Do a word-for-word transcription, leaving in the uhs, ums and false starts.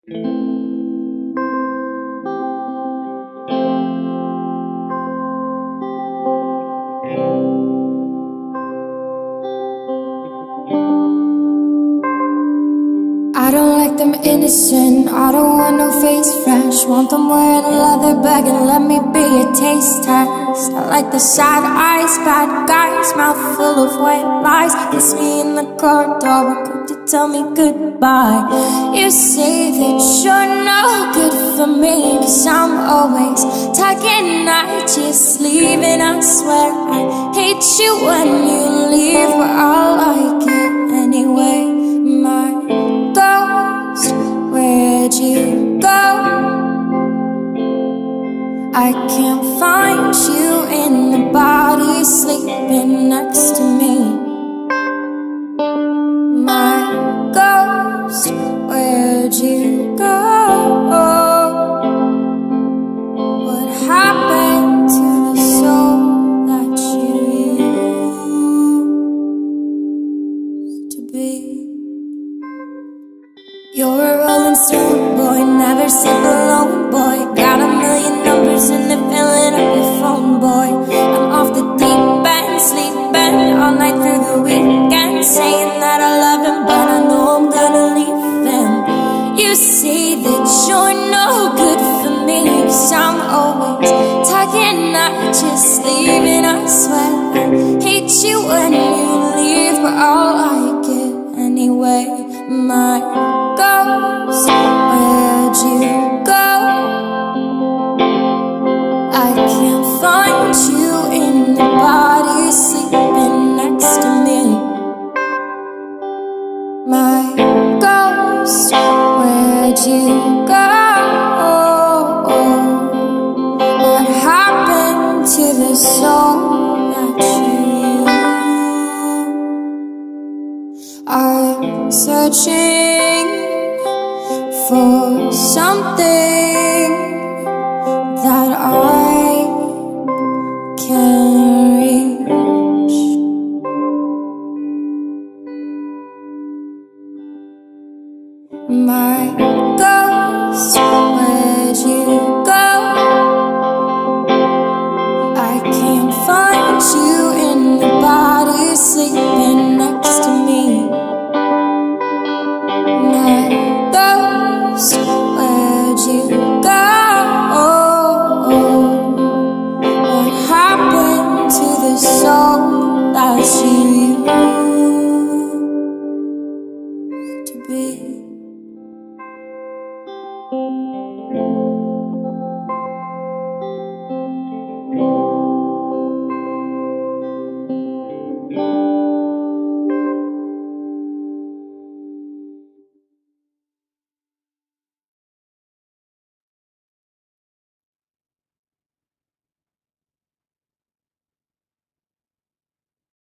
I don't like them innocent, I don't want no face fresh. Want them wearing a leather bag and let me be a taste test. I like the sad eyes, bad guys, mouth full of white lies. Kiss me in the corridor, we're quick to tell me goodbye. You say that you're no good for me, cause I'm always talking, not just leaving. I swear I hate you when you leave, but I like it anyway. My ghost, where'd you go? I can't find you in the body sleeping next to me. My ghost, where'd you go? What happened to the soul that you used to be? You're a rolling stone boy, never sit alone boy. Got a million numbers and they're filling up your phone boy. I'm off the deep end, sleeping all night through the weekend, saying that I love him, but I know I'm gonna leave him. You say that you're no good for me, cause I'm always talking, not just leaving. I swear I hate you when you leave, but I'll like it anyway. My ghost, where'd you go? I can't find you in the body sleeping next to me. My ghost, where'd you go? What happened to the soul that you used? I'm searching for something that I can reach. My ghost, where'd you go? I can't find you in the body sleeping next to me. My ghost, where'd you go? What happened to the soul that you used to be?